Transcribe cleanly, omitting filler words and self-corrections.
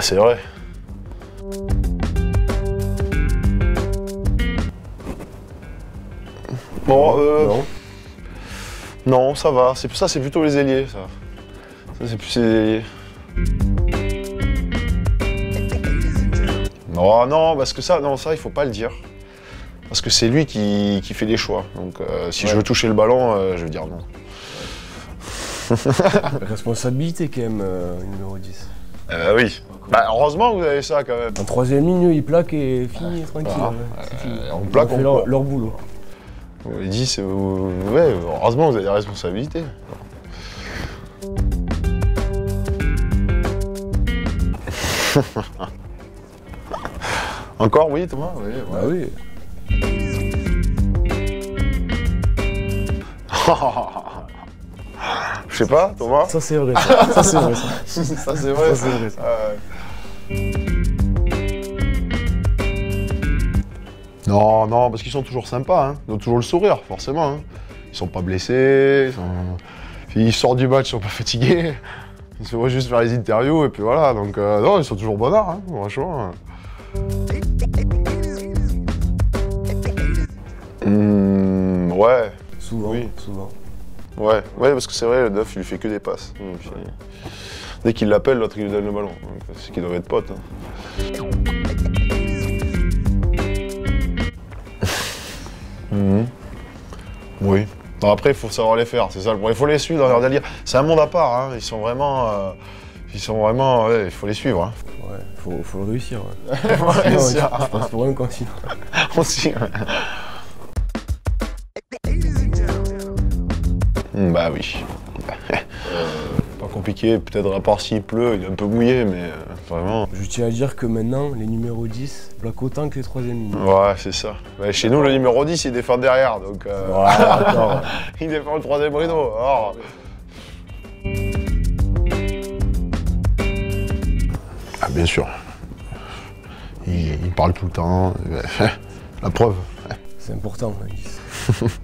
c'est vrai. Bon, Non. non, ça va. Ça, c'est plutôt les ailiers, ça. Ça, c'est plus les ailiers. Non, non, parce que ça, il faut pas le dire. Parce que c'est lui qui fait les choix. Donc, si je veux toucher le ballon, je vais dire non. Responsabilité quand même, numéro 10. Oui. Bah, heureusement que vous avez ça quand même. En troisième ligne, il plaque et fini, tranquille. Ah, ouais, c'est fini. on plaque, Ils ont fait on court. leur boulot. Vous avez dit, ouais, heureusement que vous avez des responsabilités. Encore, oui, Thomas? Oui, ouais. Bah oui. Je sais pas, Thomas? Ça c'est vrai, ça. Ça c'est vrai, ça. Ça, c'est vrai. Ça, c'est vrai, ça. Non, non, parce qu'ils sont toujours sympas, hein. Ils ont toujours le sourire, forcément. Hein. Ils sont pas blessés, ils sortent du match, ils sont pas fatigués. Ils se voient juste faire les interviews et puis voilà. Donc non, ils sont toujours bonnards, hein, franchement. Ouais. Souvent, Oui. souvent. Ouais, parce que c'est vrai, le 9, il lui fait que des passes. Et puis, dès qu'il l'appelle, l'autre, il lui donne le ballon. Donc, c'est qu'ils doivent être potes. Hein. Oui. Non, après, il faut savoir les faire, c'est ça le problème. Il faut les suivre dans leur délire. C'est un monde à part, hein. Ils sont vraiment, ouais, il faut les suivre. Hein. Ouais, faut le réussir. Ouais. Ouais, Sinon, c'est ça. je passe pour un continent. Aussi. Ouais. Bah oui. Pas compliqué, peut-être à part s'il pleut, il est un peu mouillé, mais vraiment. Je tiens à dire que maintenant, les numéros 10 plaquent autant que les troisième lignes. Ouais, c'est ça. Ouais, chez nous, le numéro 10, il défend derrière, donc... Ouais, d'accord. il défend le troisième rideau. Alors... Ah, bien sûr. Il parle tout le temps. La preuve. C'est important, le 10.